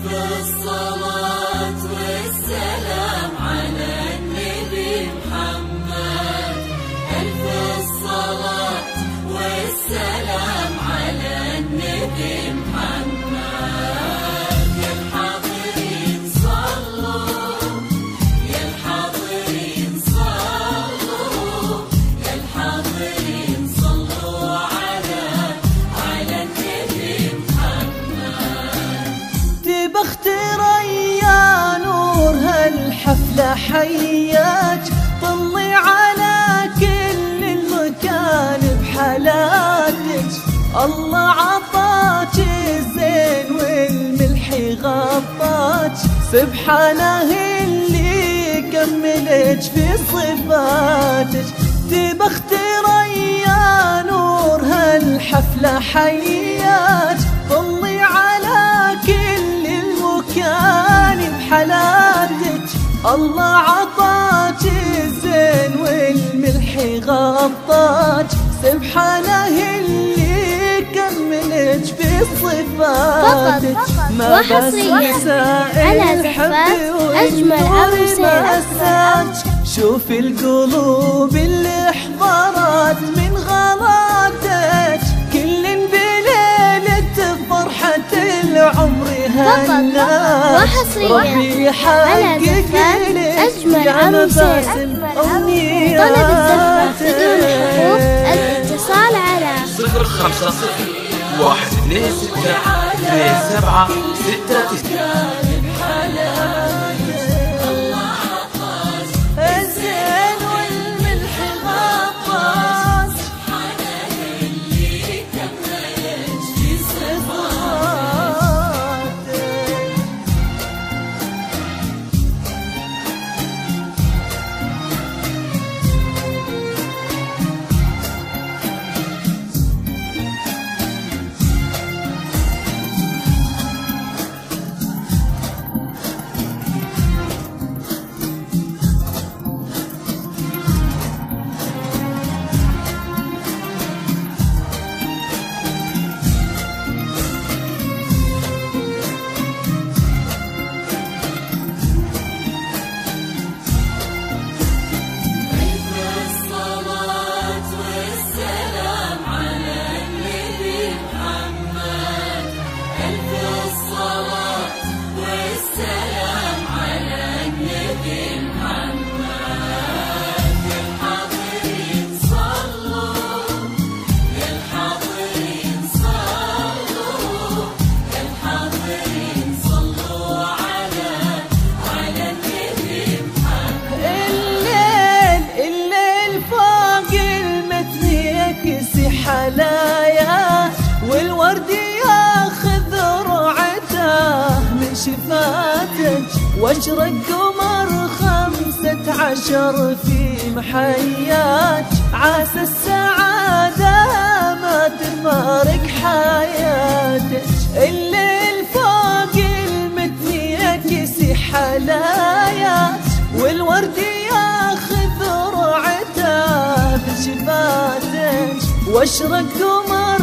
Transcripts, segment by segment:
الصلاة والسلام على النبي محمد، ألف الصلاة والسلام على النبي محمد. يا الحاضرين صلوا، يا الحاضرين صلوا، يا الحاضرين صلوا على النبي محمد. تبختر يا نور هالحفلة حياك، طلي على كل المكان بحالاتك. الله عطاك الزين والملح غطاك، سبحانه اللي كملك في صفاتك. تبختر يا نور هالحفلة حياك، طلي على كل المكان بحالاتك. الله عطاك الزين والملح غطاك، سبحانه اللي كملك في صفاتك. ما بس مساء الحب والنور مساك، شوف القلوب اللي احضرت من غلاتك. كل بليلة فرحة العمر هناك، ربي يحقق لك يا مباسم أمنياتك. الاتصال على 050-126-2769. حلايا والورد ياخذ رعته من شفاتك، واشرق قمر 15 في محياك. عسى السعادة ما تفارق حياتك، الليل فوق المتنيكس حلايا والورد ياخذ رعته من شفاتك، واشرق قمر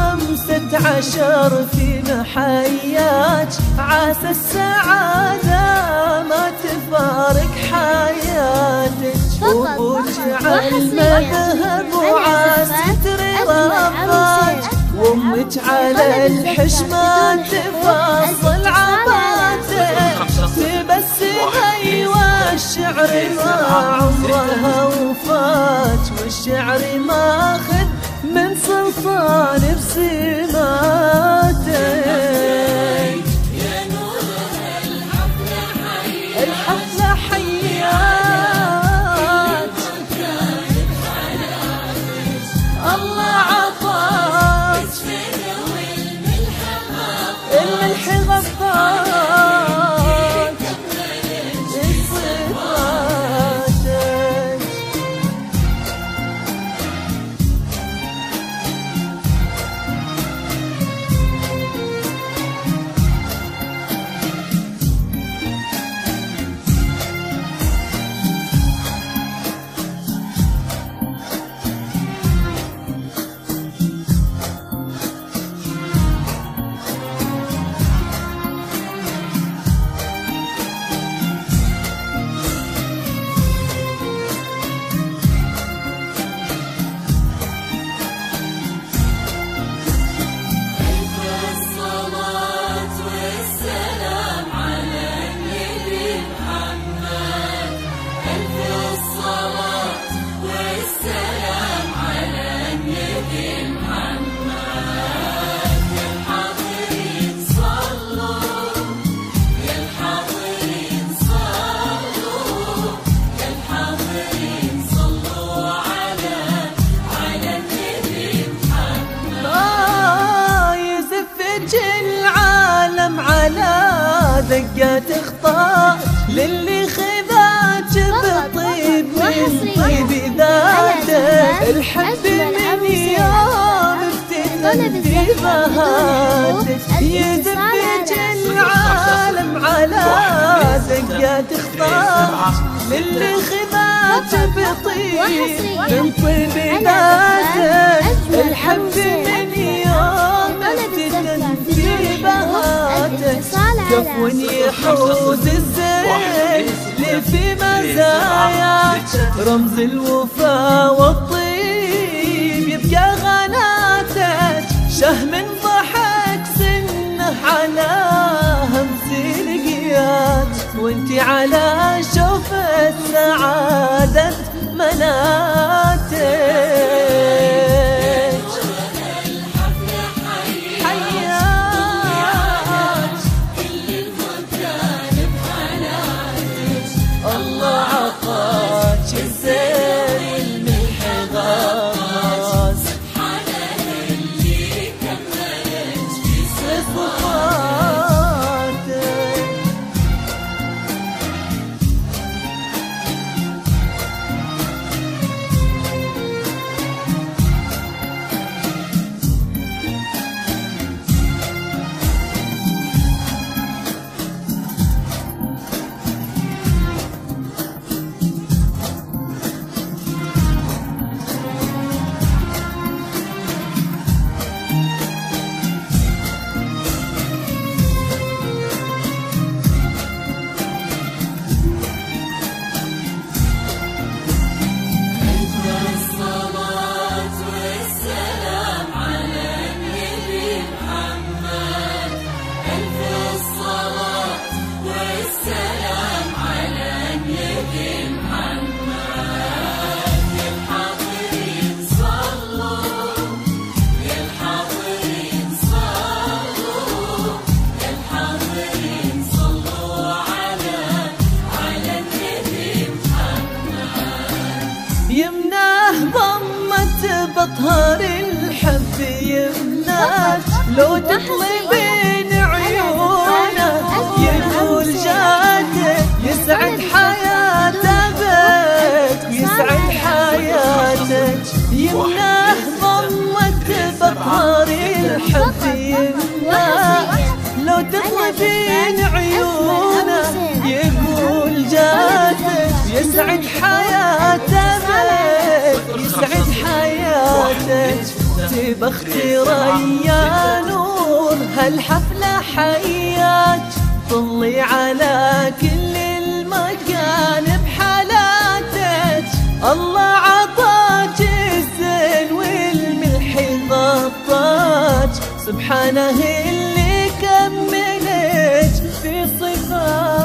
15 في محياك. عسى السعادة ما تفارق حياتك، وجعل مذهب وعاستر رباك، وامك على الحشمة تفاصل عباتك. تبسم والشعر ما عمرها وفات، والشعر ماخذ من سلطان بسماتك. يا نور الحفلة حياك، الله عطاك الملح غطاك. زقات اخطاء للي خذاك بطيب من طيب ذاتك. الحب من يوم ابتدت في بهاتك يدبج العالم على زقات اخطاء للي خذاك بطيب من طيب ذاتك. الحب من يوم ابتدت في بهاتك كفو يحوز الزين اللي في مزاياك. رمز الوفا والطيب يبقى غناتك. شهم ضحك سنه على همس لقيات وانتي على شوف السعادة مناتك. يمناه ضمة بطهر الحب يمناه لو تطلبين عيونه يقول جاته يسعد حياته بك يسعد حياتك. يمناه ضمة بطهر الحب يمناه لو تطلبين عيونه يقول جاته يسعد حياته يسعد حياتك. تبختي ريا نور هالحفلة حياك طلي على كل المكان بحالاتك. الله عطاك الزين والملح غطاك سبحانه اللي كملك في صفاتك.